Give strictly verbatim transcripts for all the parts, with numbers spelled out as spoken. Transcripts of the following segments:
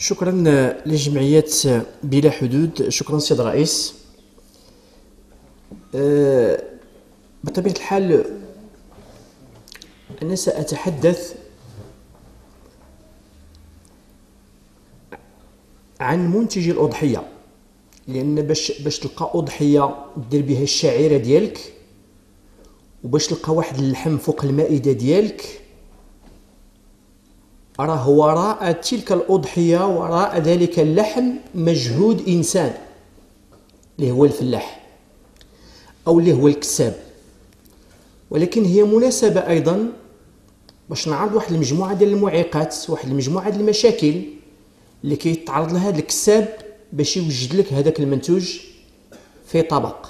شكرا لجمعية بلا حدود. شكرا سيد الرئيس. أه بطبيعة الحال أنا سأتحدث عن منتجي الأضحية، لأن باش باش تلقى أضحية دير بها الشعيرة ديالك وباش تلقى واحد اللحم فوق المائدة ديالك، راه وراء تلك الأضحية وراء ذلك اللحم مجهود إنسان اللي هو الفلاح أو اللي هو الكساب. ولكن هي مناسبة أيضا باش نعرض واحد المجموعة ديال المعيقات، واحد المجموعة ديال المشاكل اللي كيتعرض لها هذا الكساب باش يوجد لك هذاك المنتوج في طبق.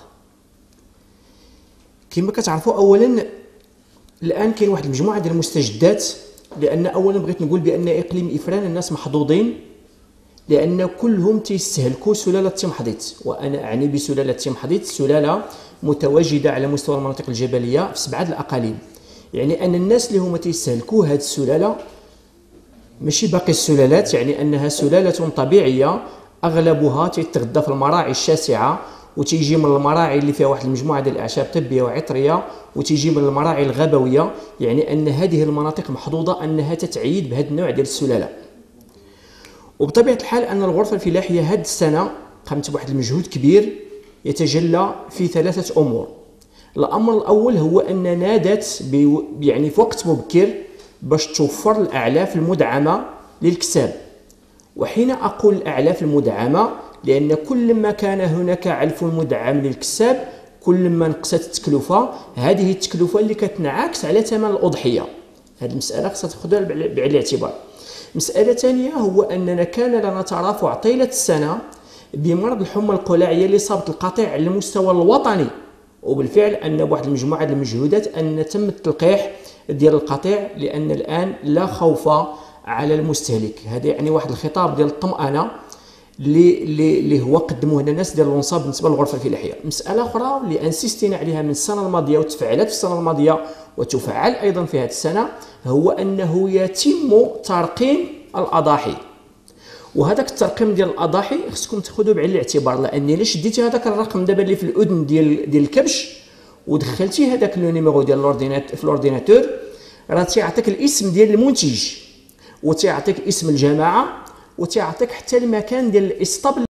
كما كتعرفوا أولا الآن كاين واحد المجموعة ديال المستجدات، لأن أولا بغيت نقول بأن إقليم إفران الناس محظوظين لأن كلهم تيستهلكوا سلالة تيمحضيت، وأنا أعني بسلالة تيمحضيت سلالة متواجدة على مستوى المناطق الجبلية في سبعة الأقاليم. يعني أن الناس اللي هما تيستهلكوا هذه السلالة ماشي باقي السلالات، يعني أنها سلالة طبيعية أغلبها تيتغذى في المراعي الشاسعة وتيجي من المراعي اللي فيها واحد المجموعة ديال الأعشاب طبية وعطرية وتيجي من المراعي الغابوية. يعني أن هذه المناطق محظوظة أنها تتعيد بهذا النوع ديال السلالة. وبطبيعة الحال أن الغرفة الفلاحية هذه السنة قامت بواحد المجهود كبير يتجلى في ثلاثة أمور. الأمر الأول هو أن نادت يعني في وقت مبكر باش توفر الأعلاف المدعمة للكساب. وحين أقول الأعلاف المدعمة لأن كل ما كان هناك علف مدعم للكساب كل ما نقصت التكلفة، هذه التكلفة اللي كتنعكس على ثمن الأضحية. هذه المسألة خصها تاخذها بعين الاعتبار. مسألة ثانية هو أننا كان لنا ترافع طيلة السنة بمرض الحمى القلاعية اللي صابت القطيع على المستوى الوطني، وبالفعل أن بواحد المجموعة ديال المجهودات أن تم التلقيح ديال القطيع، لأن الآن لا خوف على المستهلك. هذا يعني واحد الخطاب ديال الطمأنة اللي اللي هو قدموه لنا الناس ديال الانصاب بالنسبه للغرفه الفلاحيه. مساله اخرى اللي انسيستينا عليها من السنه الماضيه وتفعلت في السنه الماضيه وتفعل ايضا في هذه السنه هو انه يتم ترقيم الاضاحي. وهذاك الترقيم ديال الاضاحي خصكم تاخذوه بعين الاعتبار، لان الا شديتي هذاك الرقم دابا اللي في الاذن ديال ديال الكبش ودخلتي هذاك لو نيميرو ديال الاورديناتور في الاورديناتور راه تيعطيك الاسم ديال المنتج وتيعطيك اسم الجماعه وتيعطيك حتى المكان ديال الاسطبل